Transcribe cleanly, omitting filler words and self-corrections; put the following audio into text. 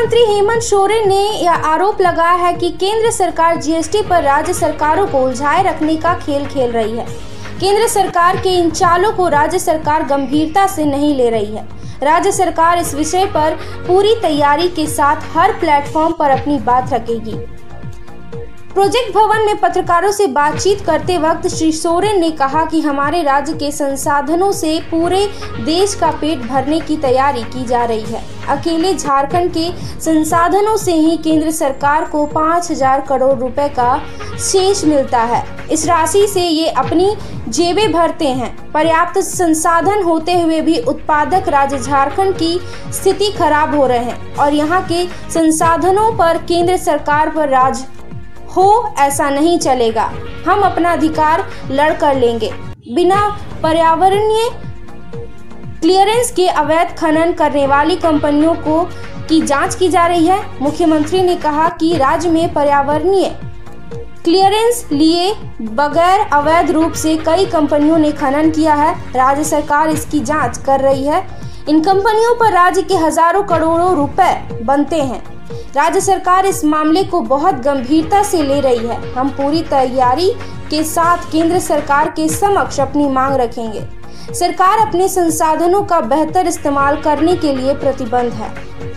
मंत्री हेमंत सोरेन ने यह आरोप लगाया है कि केंद्र सरकार जीएसटी पर राज्य सरकारों को उलझाए रखने का खेल खेल रही है। केंद्र सरकार के इन चालों को राज्य सरकार गंभीरता से नहीं ले रही है। राज्य सरकार इस विषय पर पूरी तैयारी के साथ हर प्लेटफॉर्म पर अपनी बात रखेगी। प्रोजेक्ट भवन में पत्रकारों से बातचीत करते वक्त श्री सोरेन ने कहा कि हमारे राज्य के संसाधनों से पूरे देश का पेट भरने की तैयारी की जा रही है। अकेले झारखंड के संसाधनों से ही केंद्र सरकार को 5,000 करोड़ रुपए का शेष मिलता है। इस राशि से ये अपनी जेबें भरते हैं। पर्याप्त संसाधन होते हुए भी उत्पादक राज्य झारखंड की स्थिति खराब हो रहे हैं और यहाँ के संसाधनों पर केंद्र सरकार पर राज हो, ऐसा नहीं चलेगा। हम अपना अधिकार लड़ कर लेंगे। बिना पर्यावरणीय क्लियरेंस के अवैध खनन करने वाली कंपनियों की जांच की जा रही है। मुख्यमंत्री ने कहा कि राज्य में पर्यावरणीय क्लियरेंस लिए बगैर अवैध रूप से कई कंपनियों ने खनन किया है। राज्य सरकार इसकी जांच कर रही है। इन कंपनियों पर राज्य के हजारों करोड़ों रुपए बनते हैं। राज्य सरकार इस मामले को बहुत गंभीरता से ले रही है। हम पूरी तैयारी के साथ केंद्र सरकार के समक्ष अपनी मांग रखेंगे। सरकार अपने संसाधनों का बेहतर इस्तेमाल करने के लिए प्रतिबद्ध है।